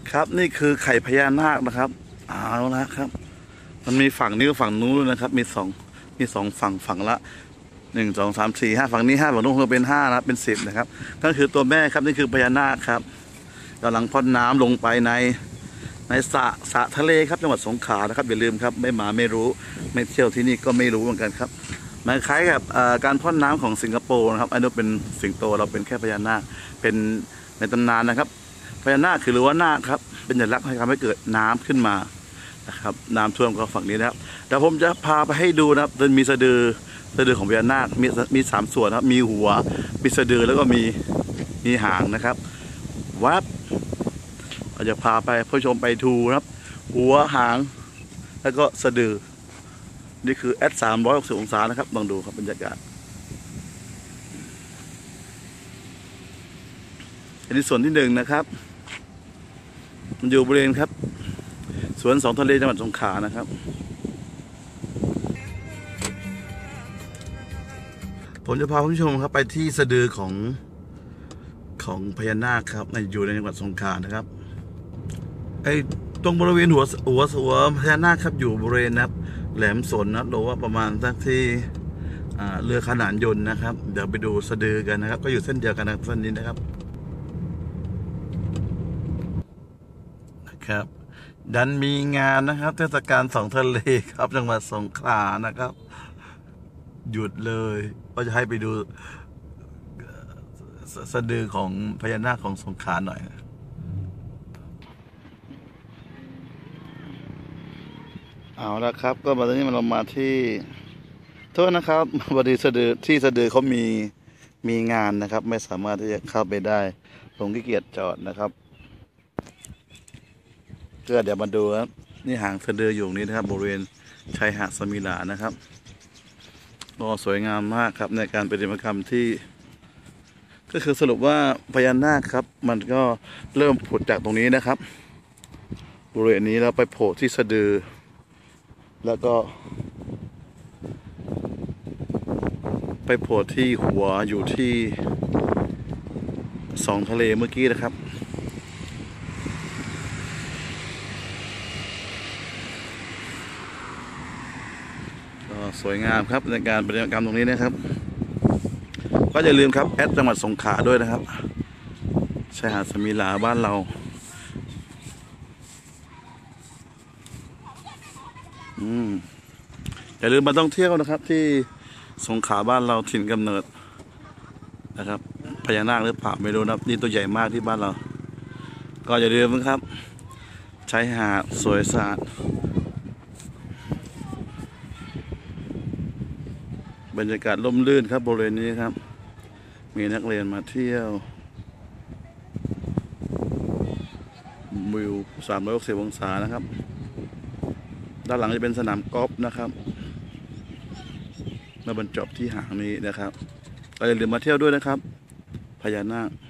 ครับนี่คือไข่พญานาคนะครับเอาละครับมันมีฝั่งนี้กับฝั่งนู้นนะครับมีสองฝั่งละ1 2 3 4 5ฝั่งนี้5ฝั่งนู้นเป็น5นะเป็น10นะครับก็คือตัวแม่ครับนี่คือพญานาคครับกำลังพ่นน้ำลงไปในสระทะเลครับจังหวัดสงขลานะครับอย่าลืมครับไม่มาไม่รู้ไม่เที่ยวที่นี่ก็ไม่รู้เหมือนกันครับมันคล้ายกับการพ่นน้ำของสิงคโปร์นะครับอันนี้เป็นสิงโตเราเป็นแค่พญานาคเป็นในตำนานนะครับพญานาคคือหรือว่านาคครับเป็นสัญลักษณ์ให้ทำให้เกิดน้ำขึ้นมานะครับน้ำท่วมก็ฝั่งนี้นะครับเดี๋ยวผมจะพาไปให้ดูนะครับจะมีสะดือของพญานาคมี3 ส่วนครับมีหัวมีสะดือแล้วก็มีหางนะครับวับเราจะพาไปผู้ชมไปดูนะครับหัวหางแล้วก็สะดือนี่คือ360 องศานะครับลองดูครับบรรยากาศอันนี้ส่วนที่1นะครับมันอยู่บริเวณครับสวน2 ทะเลจังหวัดสงขลานะครับผมจะพาผู้ชมครับไปที่สะดือของพญานาคครับอยู่ในจังหวัดสงขลานะครับไอ้ตรงบริเวณหัวพญานาคครับอยู่บริเวณนะครับแหลมสนนะหรือว่าประมาณสักที่เรือขนานยนต์นะครับเดี๋ยวไปดูสะดือกันนะครับก็อยู่เส้นเดียวกันนะเส้นนี้นะครับดันมีงานนะครับเทศกาล2 ทะเลครับจังหวัดสงขลานะครับหยุดเลยก็จะให้ไปดูสะดือของพญานาคของสงขลาหน่อยเอาละครับก็มาตอนนี้เรามาที่โทษนะครับพอดีสะดือเขามีงานนะครับไม่สามารถที่จะเข้าไปได้ผมขี้เกียจจอดนะครับก็เดี๋ยวมาดูครับนี่หางสะดืออยู่นี้นะครับบริเวณชายหาดสมิลานะครับก็สวยงามมากครับในการปฏิมากรรมที่ก็คือสรุปว่าพญานาคครับมันก็เริ่มผุดจากตรงนี้นะครับบริเวณนี้แล้วไปโผล่ที่สะดือแล้วก็ไปโผล่ที่หัวอยู่ที่2 ทะเลเมื่อกี้นะครับสวยงามครับในการปฏิบัติกรรมตรงนี้นะครับก็อย่าลืมครับจังหวัดสงขลาด้วยนะครับชายหาดสมิลาบ้านเราอย่าลืมมาท่องเที่ยวนะครับที่สงขลาบ้านเราถิ่นกำเนิดนะครับพญานาคหรือเปล่าไม่รู้นะนี่ตัวใหญ่มากที่บ้านเราก็อย่าลืมนะครับชายหาดสวยสะอาดบรรยากาศร่มรื่นครับบริเวณนี้ครับมีนักเรียนมาเที่ยววิว360 องศานะครับด้านหลังจะเป็นสนามกอล์ฟนะครับมาบรรจบที่หางนี้นะครับก็อย่าลืมมาเที่ยวด้วยนะครับพญานาค